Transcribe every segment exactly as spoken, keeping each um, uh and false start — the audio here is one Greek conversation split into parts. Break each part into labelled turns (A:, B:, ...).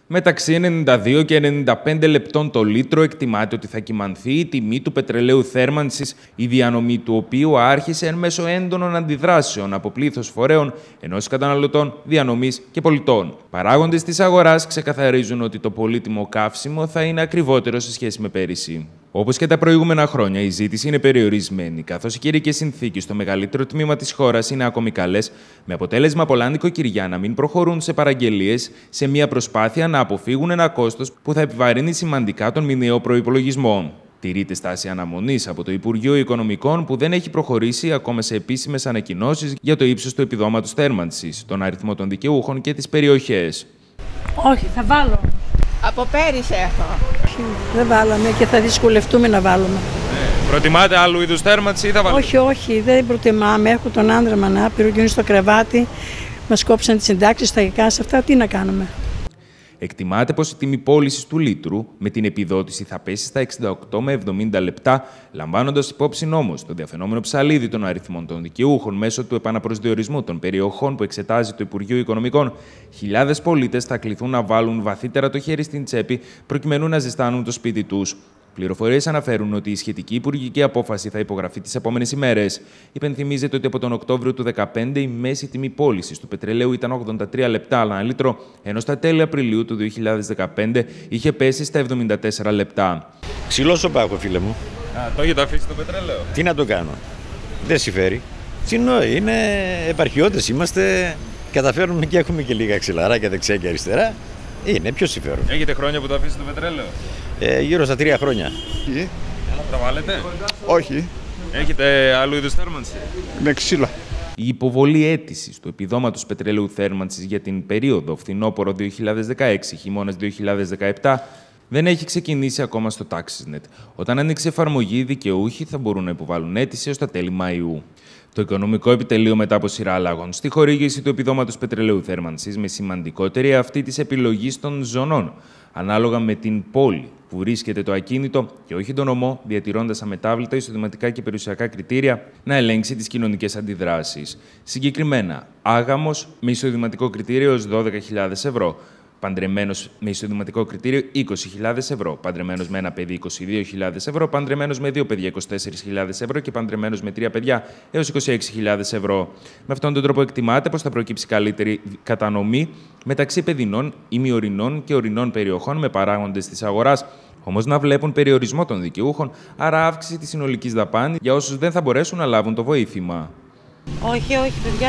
A: Μεταξύ ενενήντα δύο και ενενήντα πέντε λεπτών το λίτρο εκτιμάται ότι θα κυμανθεί η τιμή του πετρελαίου θέρμανσης, η διανομή του οποίου άρχισε εν μέσω έντονων αντιδράσεων από πλήθος φορέων, ενώσεις καταναλωτών, διανομής και πολιτών. Παράγοντες της αγοράς ξεκαθαρίζουν ότι το πολύτιμο καύσιμο θα είναι ακριβότερο σε σχέση με πέρυσι. Όπως και τα προηγούμενα χρόνια, η ζήτηση είναι περιορισμένη, καθώς οι καιρικές συνθήκες στο μεγαλύτερο τμήμα της χώρας είναι ακόμη καλές, με αποτέλεσμα πολλά νοικοκυριά να μην προχωρούν σε παραγγελίες σε μια προσπάθεια να αποφύγουν ένα κόστος που θα επιβαρύνει σημαντικά τον μηνιαίο προϋπολογισμό. Τηρείται στάση αναμονής από το Υπουργείο Οικονομικών, που δεν έχει προχωρήσει ακόμα σε επίσημες ανακοινώσεις για το ύψος του επιδόματος θέρμανσης, τον αριθμό των δικαιούχων και τις περιοχές.
B: Όχι, θα βάλω.
C: Από πέρυσι έχω.
B: Δεν βάλαμε και θα δυσκολευτούμε να βάλουμε.
A: Ε, προτιμάτε άλλου είδους θέρμανση ή θα βάλετε?
B: Όχι, όχι, δεν προτιμάμε. Έχω τον άντρα μου ανάπηρο και είναι στο κρεβάτι. Μας κόψαν τις συντάξεις, τα γεκάσα αυτά. Τι να κάνουμε.
A: Εκτιμάται πως η τιμή πώλησης του λίτρου με την επιδότηση θα πέσει στα εξήντα οκτώ με εβδομήντα λεπτά, λαμβάνοντας υπόψη όμως το διαφαινόμενο ψαλίδι των αριθμών των δικαιούχων μέσω του επαναπροσδιορισμού των περιοχών που εξετάζει το Υπουργείο Οικονομικών. Χιλιάδες πολίτες θα κληθούν να βάλουν βαθύτερα το χέρι στην τσέπη προκειμένου να ζεστάνουν το σπίτι τους. Πληροφορίες αναφέρουν ότι η σχετική υπουργική απόφαση θα υπογραφεί τις επόμενες ημέρες. Υπενθυμίζεται ότι από τον Οκτώβριο του δύο χιλιάδες δεκαπέντε η μέση τιμή πώλησης του πετρελαίου ήταν ογδόντα τρία λεπτά ανά λίτρο, ενώ στα τέλη Απριλίου του δύο χιλιάδες δεκαπέντε είχε πέσει στα εβδομήντα τέσσερα λεπτά.
D: Ξυλό σοπά έχω, φίλε μου.
A: Α, το έχετε αφήσει το πετρέλαιο?
D: Τι να το κάνω. Δεν συμφέρει. Τσινό, είναι επαρχιώτες είμαστε, καταφέρνουμε και έχουμε και λίγα ξυλαράκια δεξιά και αριστερά. Είναι πιο συμφέρον.
A: Έχετε χρόνια που το αφήσετε το πετρέλαιο?
D: Ε, γύρω στα τρία χρόνια.
E: Τι?
A: Τα βάλετε?
E: Όχι.
A: Έχετε άλλου είδους θέρμανση?
E: Με ξύλα.
A: Η υποβολή αίτησης του επιδόματος πετρελαίου θέρμανσης για την περίοδο φθινόπωρο δύο χιλιάδες δεκαέξι χειμώνας δύο χιλιάδες δεκαεπτά δεν έχει ξεκινήσει ακόμα στο TaxisNet. Όταν ανοίξει εφαρμογή, οι δικαιούχοι θα μπορούν να υποβάλουν αίτηση έως τα τέλη Μαΐου. Το Οικονομικό Επιτελείο, μετά από σειρά αλλαγών στη χορήγηση του επιδόματος πετρελαίου θέρμανσης, με σημαντικότερη αυτή της επιλογής των ζωνών, ανάλογα με την πόλη που βρίσκεται το ακίνητο και όχι τον ομό, διατηρώντας αμετάβλητα εισοδηματικά και περιουσιακά κριτήρια, να ελέγξει τις κοινωνικές αντιδράσεις. Συγκεκριμένα, άγαμος με εισοδηματικό κριτήριο έως δώδεκα χιλιάδες ευρώ, παντρεμένος με εισοδηματικό κριτήριο είκοσι χιλιάδες ευρώ, παντρεμένος με ένα παιδί είκοσι δύο χιλιάδες ευρώ, παντρεμένος με δύο παιδιά είκοσι τέσσερις χιλιάδες ευρώ και παντρεμένος με τρία παιδιά έως είκοσι έξι χιλιάδες ευρώ. Με αυτόν τον τρόπο εκτιμάται πως θα προκύψει καλύτερη κατανομή μεταξύ παιδινών, ημιορεινών και ορεινών περιοχών με παράγοντες της αγοράς, όμως να βλέπουν περιορισμό των δικαιούχων, άρα αύξηση της συνολικής δαπάνης για όσους δεν θα μπορέσουν να λάβουν το βοήθημα.
F: Όχι, όχι, παιδιά.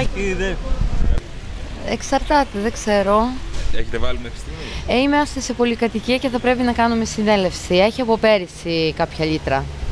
F: Εξαρτάται, δεν ξέρω.
A: Έχετε βάλει μέχρι στιγμή?
F: Ε, είμαστε σε πολυκατοικία και θα πρέπει να κάνουμε συνέλευση. Έχει από πέρυσι κάποια λίτρα.